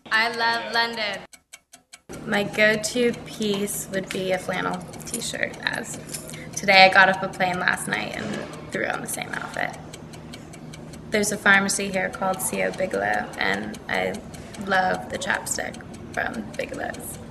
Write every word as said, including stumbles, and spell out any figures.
I love London. My go-to piece would be a flannel t-shirt, as today I got off a plane last night and threw on the same outfit. There's a pharmacy here called C O Bigelow, and I love the chapstick from Bigelow's.